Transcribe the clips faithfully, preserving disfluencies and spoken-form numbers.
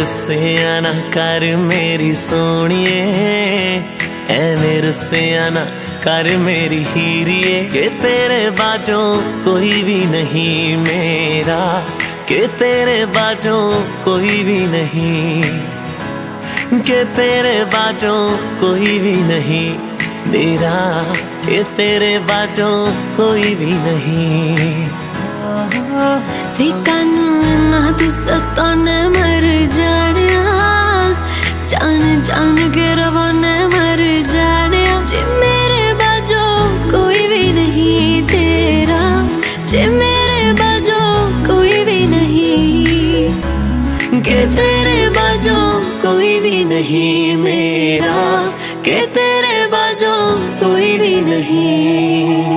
रुसिया ना कर मेरी सोनिए, ऐने रुसिया ना कर मेरी हीरिए, के तेरे बाजों कोई भी नहीं मेरा, के तेरे बाजों कोई भी नहीं, के तेरे बाजों कोई भी नहीं मेरा, के तेरे बाजों कोई भी नहीं। वे कानू ना तू सताने मर जानिया, जान जान के रवाने मर जानिया, जे मेरे बाजों कोई भी नहीं तेरा, जे मेरे बाजों कोई भी नहीं, के तेरे बाजों कोई भी नहीं मेरा, के तेरे बाजों कोई भी नहीं।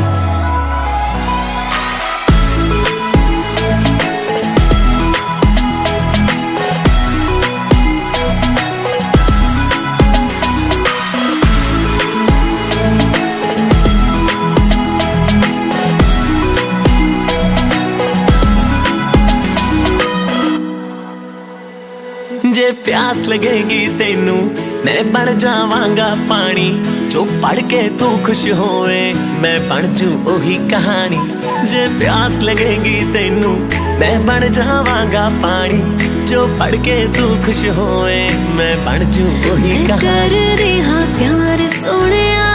जे प्यास लगेगी तेनू मैं बन जावांगा पानी, जो पढ़ के तू खुश होए मैं बन जू ओही कहानी। जे प्यास लगेगी तेनू मैं बन जावांगा पानी, जो पढ़ के तू खुश होए मैं बन जू ओही कहानी। कर रहा प्यार सोनिया,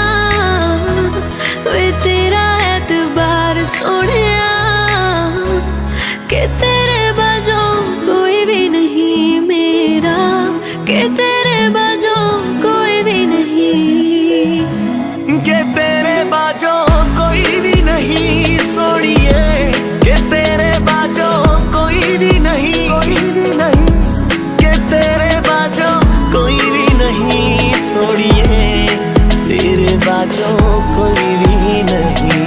वे तेरा एतबार सोनिया, के तेरे बाजों कोई भी नहीं मेरा, के तेरे बाजों कोई भी नहीं, के तेरे बाजों कोई भी नहीं सोनिए, के तेरे बाजों कोई भी नहीं, कोई भी नहीं, के तेरे बाजों कोई भी नहीं सोनिए, तेरे बाजों कोई भी नहीं।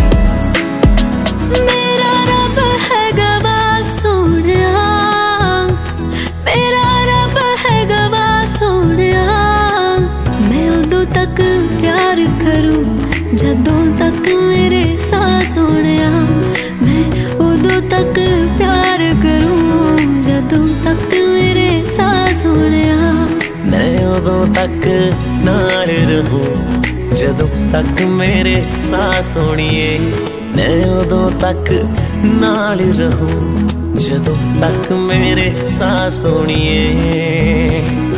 मेरा रब है गवाह सोनिया, मेरा रब है गवाह सोनिया, मैं उदों तक प्यार करूं जदों तक मेरे साह सोनिया, मैं उदों तक प्यार करूं जदों तक मेरे साह सोनिया, मैं उदों तक नाल रहूं जदों तक मेरे साह सोनिए, मैं उदों तक नाल रहूं जदों तक मेरे साह सोनिए।